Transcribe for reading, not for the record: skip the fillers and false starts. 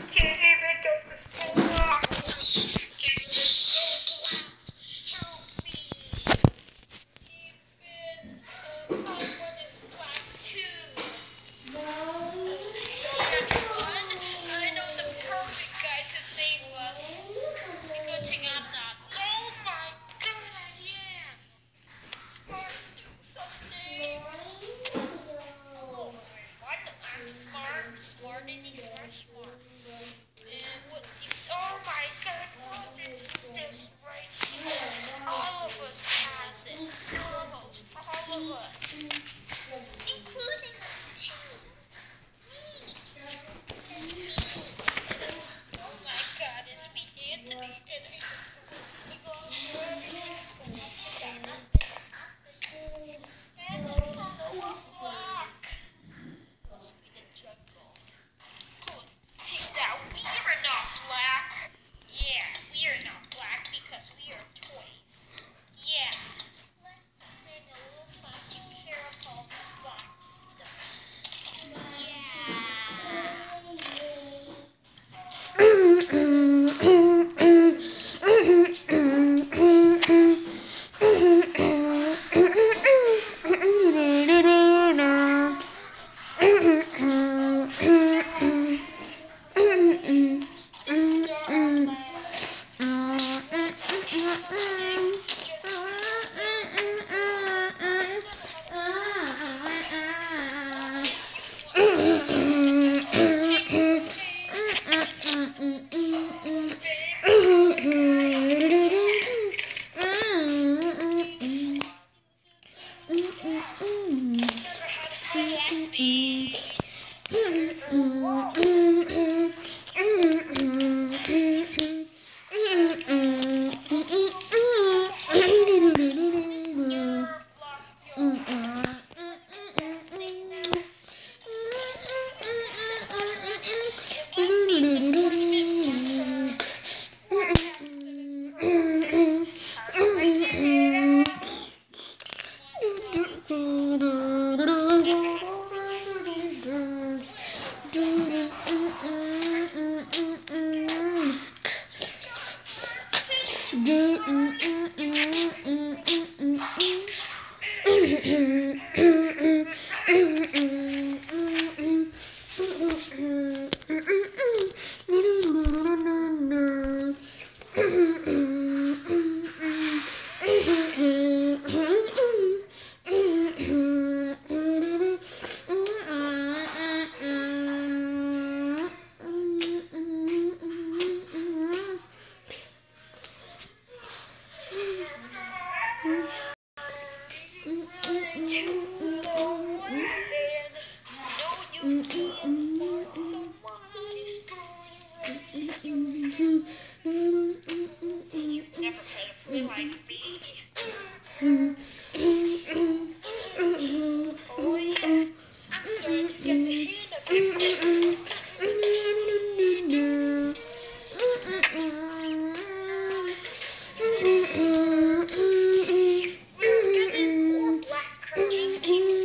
Can't even get this too long. Can't get so loud. Help me. Even my one is black too. I know the perfect guy to save us. Good I'm not. Oh my god, I am. Smart something. Oh, what? I'm smart. Smart and he's smart. And what's he? Oh my god, what is this right here? All of us has it. Almost all of us. Including us too. Me. Oh my god, it's me, Anthony. And I go everything's going on. And I don't know what block. Must be the jungle. Good. Take that. We are not black. Yeah, we are not black because we are toys. Yeah. Let's sing a little song to care of all this black stuff. Never had a friend like me. Oh yeah, I'm starting to get the hint of it. We're getting more black crunches. Keeps